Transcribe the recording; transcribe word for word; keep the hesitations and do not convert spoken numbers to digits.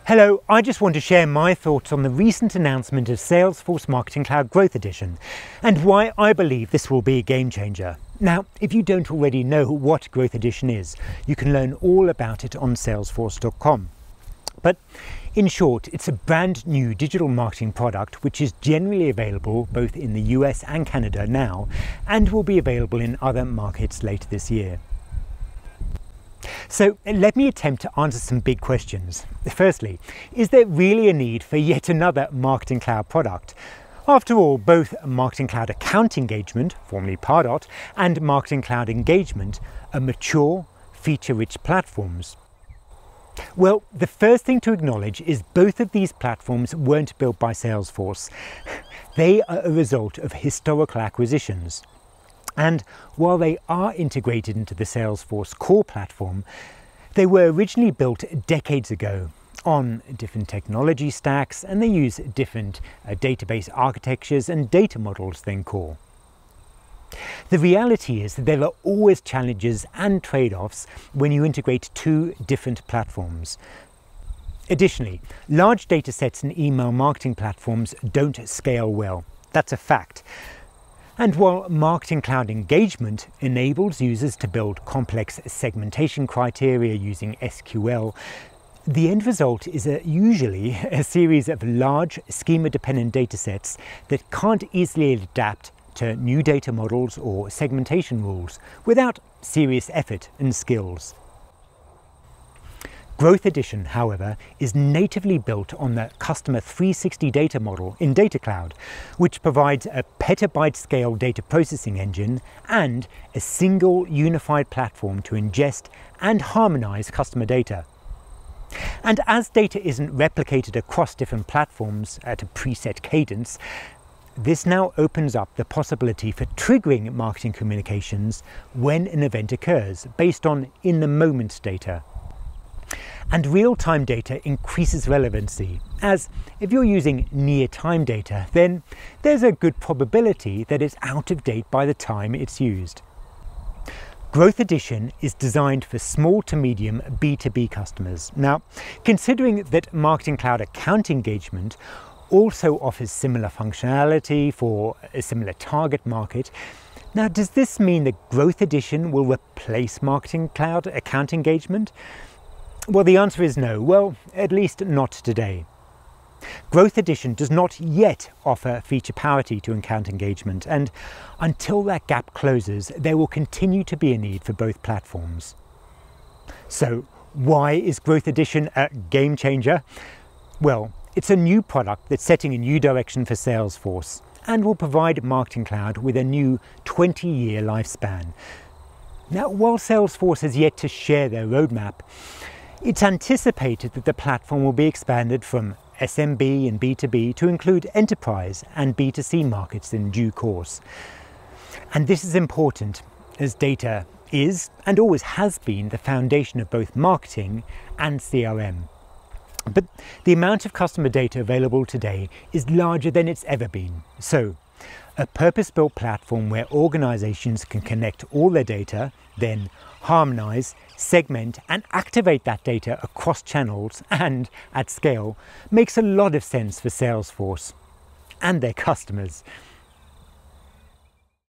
Hello, I just want to share my thoughts on the recent announcement of Salesforce Marketing Cloud Growth Edition and why I believe this will be a game changer. Now, if you don't already know what Growth Edition is, you can learn all about it on salesforce dot com. But in short, it's a brand new digital marketing product which is generally available both in the U S and Canada now and will be available in other markets later this year. So let me attempt to answer some big questions. Firstly, is there really a need for yet another Marketing Cloud product? After all, both Marketing Cloud Account Engagement, formerly Pardot, and Marketing Cloud Engagement are mature, feature-rich platforms. Well, the first thing to acknowledge is both of these platforms weren't built by Salesforce. They are a result of historical acquisitions. And while they are integrated into the Salesforce core platform, they were originally built decades ago on different technology stacks, and they use different uh, database architectures and data models than core. The reality is that there are always challenges and trade-offs when you integrate two different platforms. Additionally, large data sets and email marketing platforms don't scale well. That's a fact. And while Marketing Cloud Engagement enables users to build complex segmentation criteria using S Q L, the end result is a, usually a series of large schema-dependent datasets that can't easily adapt to new data models or segmentation rules without serious effort and skills. Growth Edition, however, is natively built on the Customer three sixty data model in Data Cloud, which provides a petabyte-scale data processing engine and a single unified platform to ingest and harmonize customer data. And as data isn't replicated across different platforms at a preset cadence, this now opens up the possibility for triggering marketing communications when an event occurs based on in-the-moment data. And real-time data increases relevancy, as if you're using near-time data, then there's a good probability that it's out of date by the time it's used. Growth Edition is designed for small to medium B two B customers. Now, considering that Marketing Cloud Account Engagement also offers similar functionality for a similar target market, now does this mean that Growth Edition will replace Marketing Cloud Account Engagement? Well, the answer is no. Well, at least not today. Growth Edition does not yet offer feature parity to account engagement, and until that gap closes, there will continue to be a need for both platforms. So, why is Growth Edition a game changer? Well, it's a new product that's setting a new direction for Salesforce and will provide Marketing Cloud with a new twenty-year lifespan. Now, while Salesforce has yet to share their roadmap, it's anticipated that the platform will be expanded from S M B and B two B to include enterprise and B two C markets in due course. And this is important as data is and always has been the foundation of both marketing and C R M. But the amount of customer data available today is larger than it's ever been. So, a purpose-built platform where organizations can connect all their data, then harmonize, segment and activate that data across channels and at scale makes a lot of sense for Salesforce and their customers.